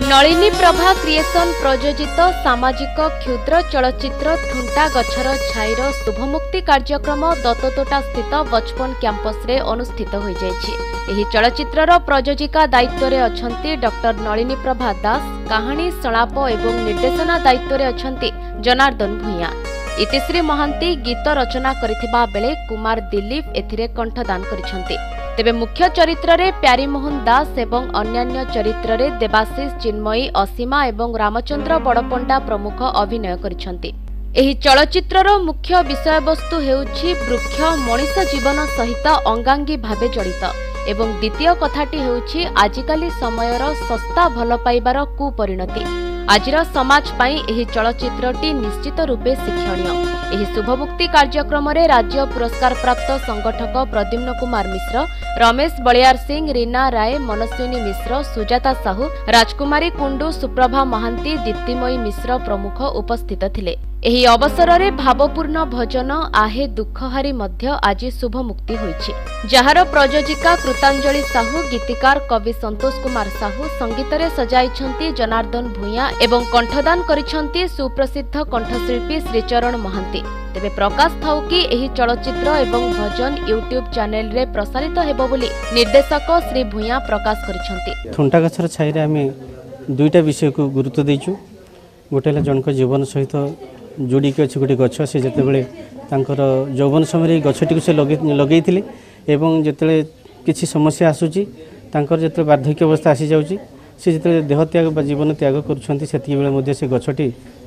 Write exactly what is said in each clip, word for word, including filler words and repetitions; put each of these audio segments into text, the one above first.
Nalini Prabha creation प्रयोजित सामाजिक क्षुद्र चलचित्र थुंटा गछर छाईर शुभमुक्ति कार्यक्रम दत्ततोटा स्थित बचपन कैंपस रे अनुष्ठित हो जायछि। एही चलचित्रर प्रयोजिका दायित्व रे अछंती डॉक्टर नलिनी प्रभा दास, कहानी संलाप एवं निर्देशना दायित्व रे अछंती जनार्दन भूया। इतिश्री महांती गीत रचना करिथिबा बेले कुमार दिलीप एथिरे कंठदान करिसंती। तेबे मुख्य चरित्र रे प्यारीमोहन दास एवं अन्यान्य चरित्र रे देवाशीष, चिन्मयी, असीमा एवं रामचंद्र बड़पंडा प्रमुख अभिनय करिसंती। एही चलचित्रर मुख्य विषयवस्तु हेउछि वृक्ष मनिष जीवन सहित अंगांगी भावे जड़ित एवं द्वितीय कथाटी हेउछि आजिकाली समयर सस्ता भल पाइबार कुपरिणति। आजिर समाज पाई एही चलचित्रटी निश्चित रूपे शिक्षणीय। एही शुभमुक्ति कार्यक्रम रे राज्य पुरस्कार प्राप्त संगठक प्रद्युम्न कुमार मिश्र, रमेश बलियार सिंह, रीना राय, मनस्विनी मिश्र, सुजाता साहू, राजकुमारी कुंडू, सुप्रभा महांती, दीप्तिमयी मिश्र प्रमुख उपस्थित थिले। एही अवसर रे भावपूर्ण भजन आहे दुखहारी मध्य आज शुभमुक्ति होईछि, जहार प्रयोजिका कृतांजलि साहू, गीतिकार कवि संतोष कुमार साहू, संगीत रे सजाइछंती जनार्दन भूया एवं कंठदान करिछंती सुप्रसिद्ध कंठशिल्पी श्रीचरण महांती। तेबे प्रकाश थाउ कि एही चलचित्र एवं भजन यूट्यूब चैनल रे प्रसारित हेबो बोली निर्देशक श्री भूया प्रकाश करिछंती। थुंटा गछर छाईरे आमे दुईटा विषय को गुरुत्व देइछु। गोटेला जनक जीवन सहित जोड़ी के अच्छी गोटे गछ से जितेबाला तांकर यौवन समय गछटी से लगे एवं जिते किसी समस्या आसूची तांकर जिते वार्धक्य अवस्था आसी जाउची से जिते देह त्याग जीवन त्याग करुँचे से गछटी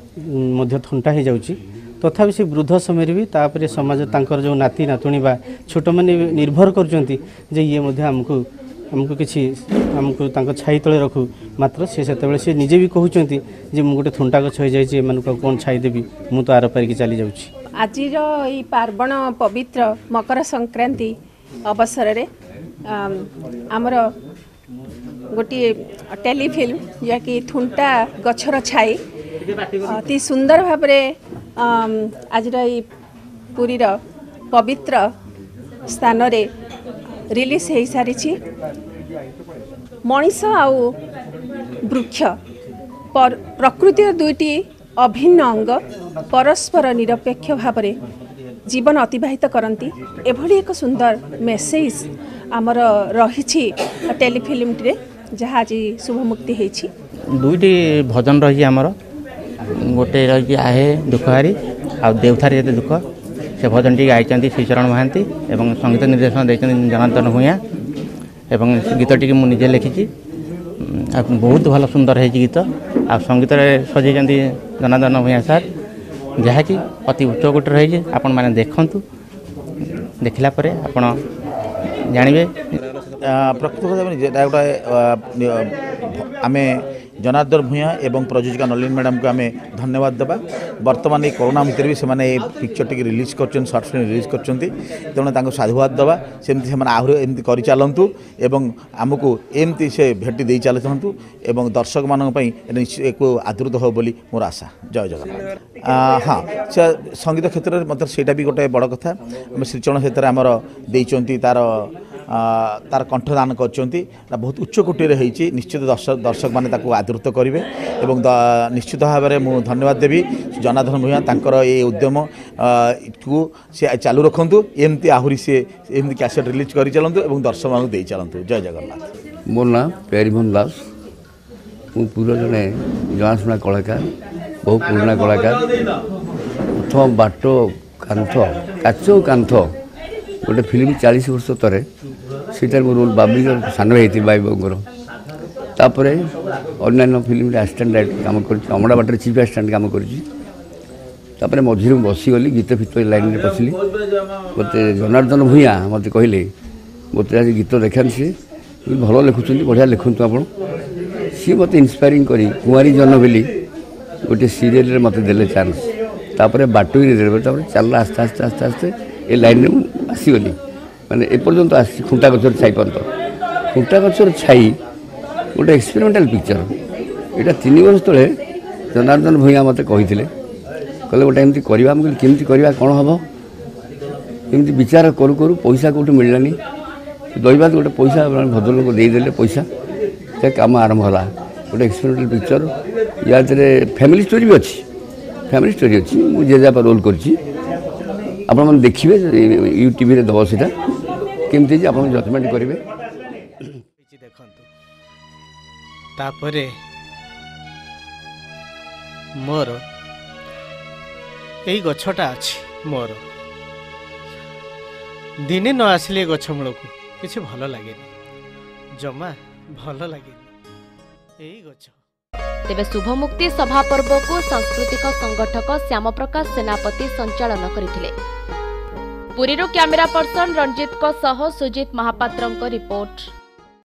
थंटा हो जाउची। तथापि से वृद्ध समय भी तापर समाज तांकर जो नाती नातुणी बा छोट मैंने निर्भर करुँचे जे ये मध्य आमको आमको किसी आमको तांको छाई तले रखू। मात्र से सेतेबेले से निजे भी कहउचंती जे मु गोटे थुंटा गछ हो जाय जे मानको कोन छाई देबी मु तो आर पार छाली जाउची। आजिर ई पार्वण पवित्र मकर संक्रांति अवसर रे आमर गोटे टेलीफिल्म या कि थुंटा गछर छाई अति सुंदर भाव आजिर ई पुरीर पवित्र स्थान रे रिलीज हो सारी। मनीष आउ वृक्ष पर प्रकृतिर दुईटी अभिन्न अंग परस्पर निरपेक्ष भाव जीवन अतिबाहित करती एभली एक सुंदर मेसेज आमर रही टेलीफिल्म रे जहाँ आज शुभमुक्ति होती। दुईटी भजन रही आमर गोटे रही आहे दुखहारी आ देवथारी जेते दुख से भजन टी गाई श्रीचरण महांती एवं संगीत निर्देशन देते जनार्दन भूया एवं गीत टी मुझे लिखी बहुत भल सुंदर है गीत आ संगीत सजे जनार्दन भूया सार जहाँकि अति उच्च कोटी रही आपण मैंने देखु देखला परे आपण जानवे प्रकृत गोटे आम जनार्दन भूया एवं प्रयोजिका नलिनी मैडम को आम धन्यवाद देवा। बर्तमान ये कोरोना भितर भी से पिक्चर टी रिलीज कर सर्ट फिल्म रिलीज कर तेणु साधुवाद देवा सेमती से आहरी एमती कर चलतु एवं आमको एमती से भेटी दे चलतु एवं दर्शक मानक आदृत हो बोली मोर आशा। जय जगन्नाथ। हाँ से संगीत क्षेत्र में मतलब सेटा भी गोटे बड़ कथा श्रीचरण क्षेत्र में आमर देइचंती तार तार कंठदान कर बहुत उच्च कोटी होती। निश्चित दर्शक दर्शक मैंने आदृत करेंगे एवं निश्चित भाव में मुझे धन्यवाद देवी जनार्दन भूया तांकर ये उद्यम को से चालू रखु एमती आहरी से एमती कैसेट रिलीज कर चलतु और दर्शक मान दे चलतु। जय जगन्नाथ। मोर ना प्यारीमोहन दास मु पूरा जड़े जनाशुना कलाकार बहु पुराना कलाकार। प्रथम बाट कांथ काच कांथ गोटे फिल्म चालीस वर्ष तरे सीटार मोर रोल बाबली सान भाई बाई बाबूर तापर अन्य फिल्म आसिस्टांट डायरेक्टर काम कर अमड़ा बाटर चीफ आसिस्टांट काम कर मझे बसीगली गीत फित लाइन में पशिली मत जनार्दन भूया मत कहले मत आज गीत देखा सी भल लिखुं बढ़िया लिखुँ आप सी मत इन्स्पायरिंग करी कुआरी जन बोली गोटे सीरियल मत देले चान्स तापर बाटुरी देते चल आस्ते आस्ते आस्ते आस्ते ए लाइन में आसीगली माने एपर्यंत आसी खुंटा गछर छाई पर्यंत खुंटा गछर छाई गोटे एक्सपेरिमेंटाल पिक्चर यहाँ तीन वर्ष तले जनार्दन भूया मत कही कहले गोटे एमती करवा केमती करवा कौन हम एमती विचार करू करू पैसा कौटू मिललानी दैवाद गोटे पैसा भद्रलोक देदेले पैसा से कम आरंभ है गोटे एक्सपेरिमेंटल पिक्चर या फैमिली स्टोरी भी अच्छी फैमिली स्टोरी अच्छी मुझे जेजा रोल करछि आपण मन देखिबे यूट्यूब रे दबो सीधा केमती जे आपण जजमेंट करिवे देखंतु तापरे मोर यही गछटा अच्छी मोर दिने न आसिले गछ मूल को किसी भल लगे जमा भल लगे यही गछ। तेबे शुभमुक्ति सभा पर्व को सांस्कृतिक संगठक श्याम प्रकाश सेनापति संचालन करथिले। पुरीरो कैमेरा पर्सन रंजित को सह सुजित महापात्रंक रिपोर्ट।